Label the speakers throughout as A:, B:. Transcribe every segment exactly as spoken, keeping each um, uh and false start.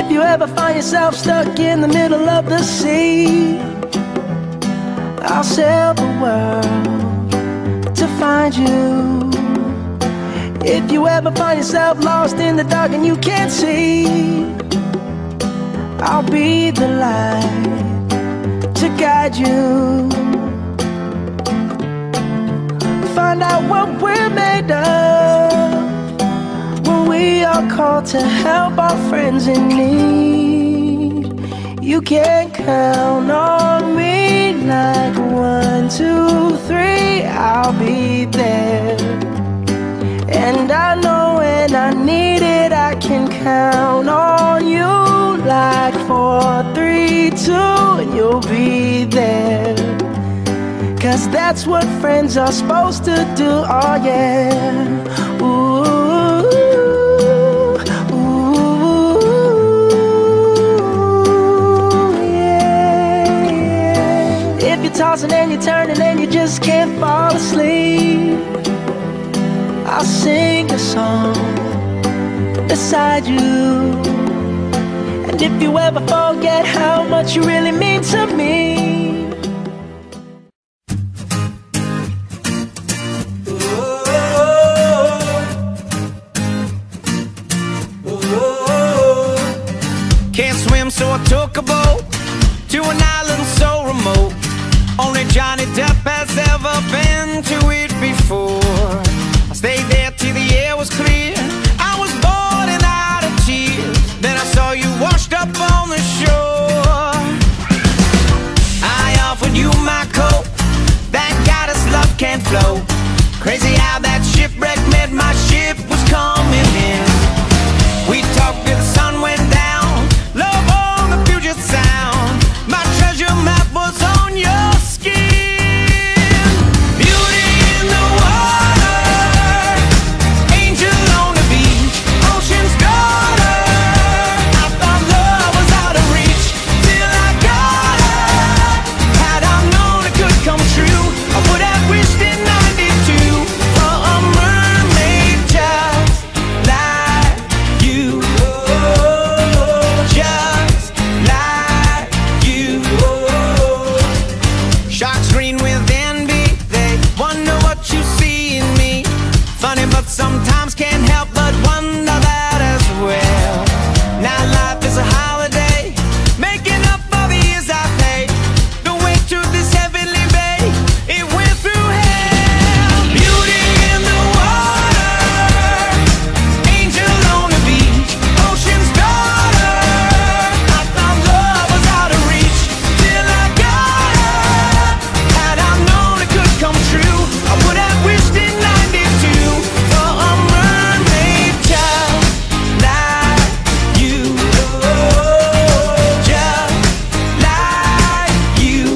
A: if you ever find yourself stuck in the middle of the sea, I'll sail the world to find you. If you ever find yourself lost in the dark and you can't see, I'll be the light to guide you. Find out what we're made of when we are called to help our friends in need. You can count on me like one, two, three, I'll be there. And I know when I need it, I can count on you like four, three, two, and you'll be there. Cause that's what friends are supposed to do, oh yeah. Ooh, ooh, yeah, yeah. If you're tossing and you're turning and you just can't fall asleep, I'll sing a song beside you. And if you ever forget how much you really mean to me,
B: can't swim, so I took a boat to an island so remote. Only Johnny Depp has ever been to it before. I stayed there till the air was clear. I was bored and out of tears. Then I saw you washed up on the shore. I offered you my coat, thank God this love can't flow. Crazy how that shipwreck meant my ship was coming in. We talked till the sun went down. Love on the Puget Sound. My treasure map was on your skin. Beauty in the water, angel on the beach, ocean's daughter. I thought love was out of reach till I got her. Had I known it could come true, I would have wished in ninety-two for a mermaid just like you. Just like you. Sharks green with envy, they wonder what you see in me. Funny, but sometimes can't help but wonder that as well. Now life is a holiday, making up for the years I paid. The way to this heavenly bay, it went through hell. Beauty in the water, angel on the beach, ocean's daughter. I thought love was out of reach till I got her. Had I known it could come true, I would have wished in ninety-two for a mermaid just like you. Just like you.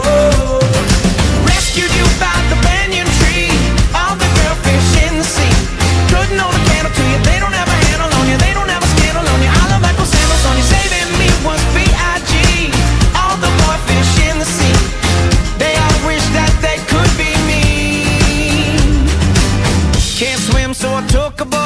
B: Rescued you by the banyan tree, all the girlfish in the sea. Couldn't hold a candle to you, they don't have a handle on you, they don't have a scandal on you. I love Michael sandals on you, saving me was B I G. All the boyfish in the sea, they all wish that they could be me. Can't swim, so I took a boat